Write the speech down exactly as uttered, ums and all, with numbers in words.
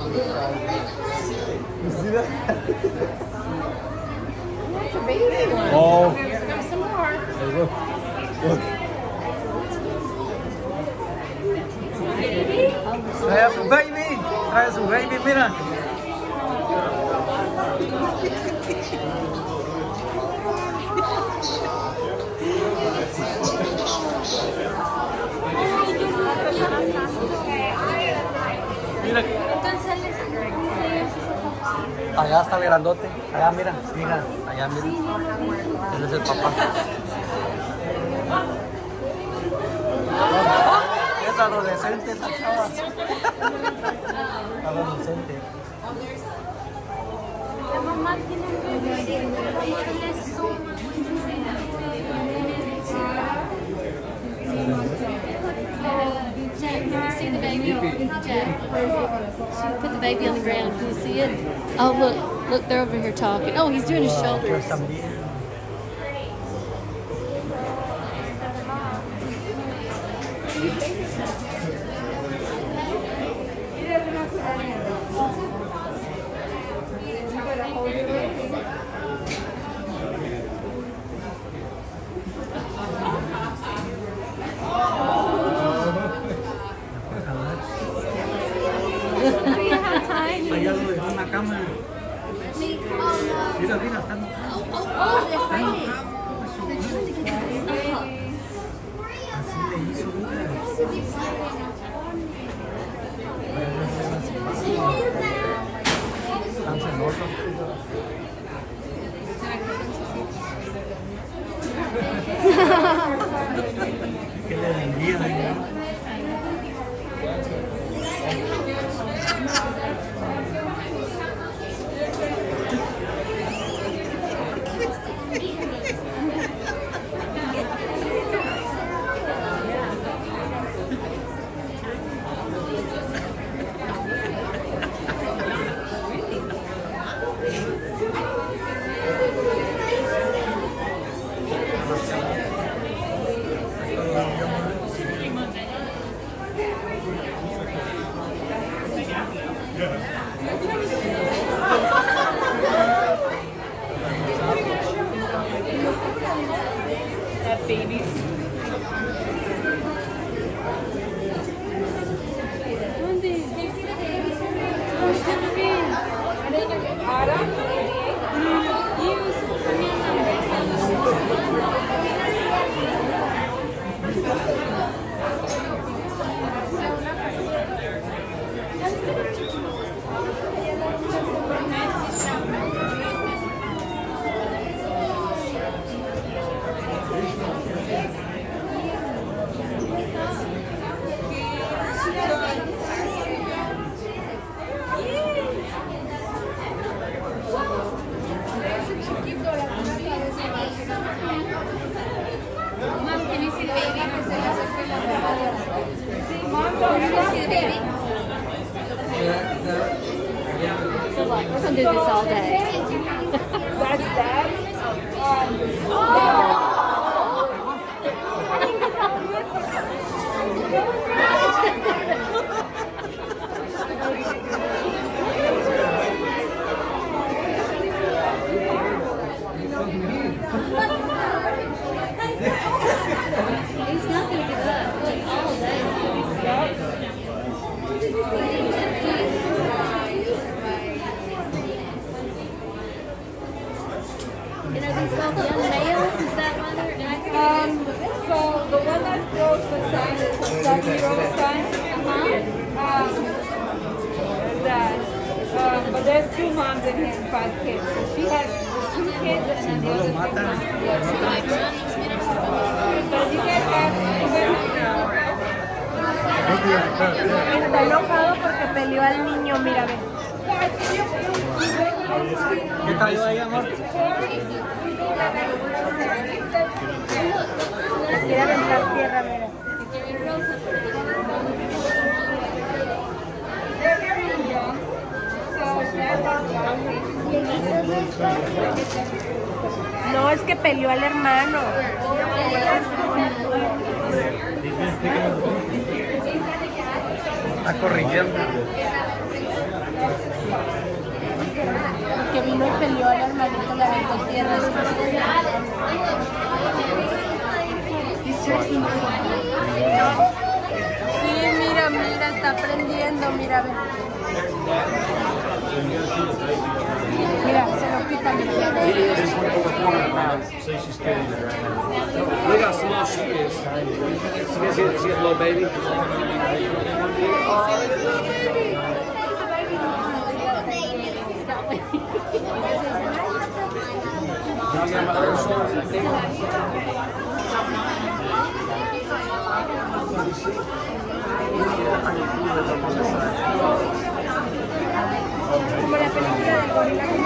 see that? That's a baby one. Oh. Have some more. There you go. Look. Trae a su baby. Trae a su baby, mira. Mira. Allá está el grandote. Allá, mira, mira. Allá, mira. Él es el papá. Es adolescente esta chava. Adolescente. La mamá tiene un bebé. Jack, can you see the baby? Jack. She put the baby on the ground. Can you see it? Oh, look. Look, they're over here talking. Oh, he's doing his shoulders. Allá lo dejó en la cama. Mira, mira, están. Así le hizo, mira. Están celosos. ¿Qué le vendían ahí? Babies. We're gonna do this all day. That's that. He's not gonna give up. Look, all day. You know, these both young males, is that why they're acting? Um, so the one that throws the sign is the seven-year-old son. Uh-huh. Um, that. Um, but there's two moms in here and five kids. So she has two kids and then the other two moms. But you guys have... Está enojado porque peleó al niño, mira, ve. ¿Qué cayó ahí, amor? Les quiere aventar tierra, mira. No, es que peleó al hermano. Está corrigiendo. Mira, ve. Mira, se lo quita, mira. Look how small she is. You can see that she's a little baby. Y'all got my other shorts? Como la película del gorila.